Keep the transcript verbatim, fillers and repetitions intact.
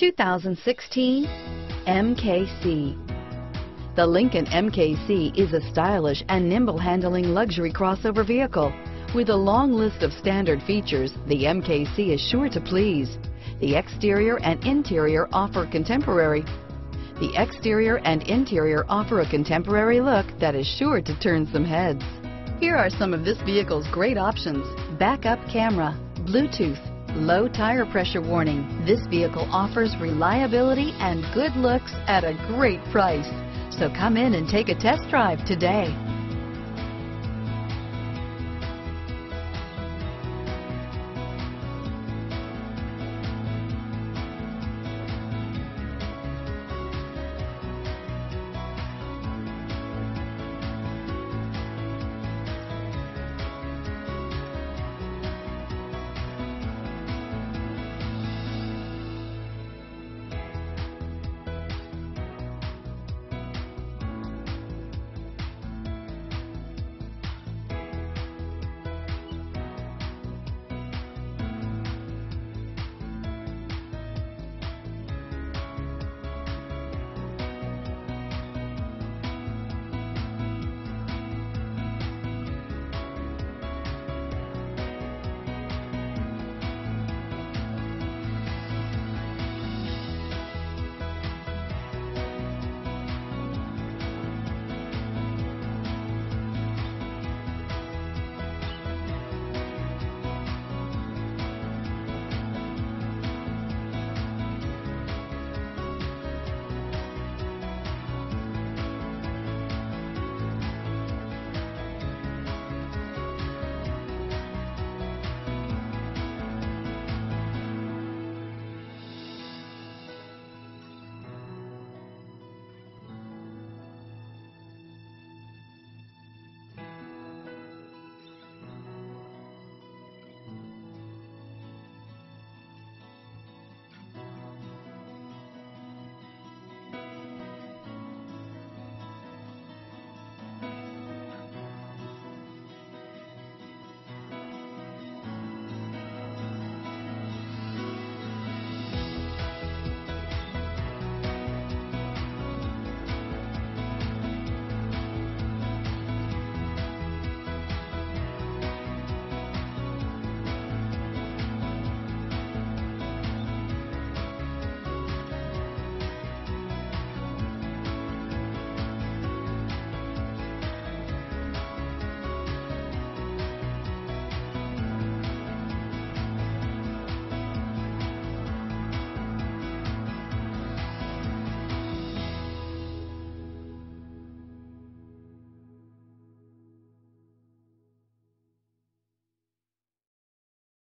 two thousand sixteen M K C. The Lincoln M K C is a stylish and nimble handling luxury crossover vehicle. With a long list of standard features, the M K C is sure to please. The exterior and interior offer contemporary. The exterior and interior offer a contemporary look that is sure to turn some heads. Here are some of this vehicle's great options: backup camera, Bluetooth, low tire pressure warning. This vehicle offers reliability and good looks at a great price. So come in and take a test drive today.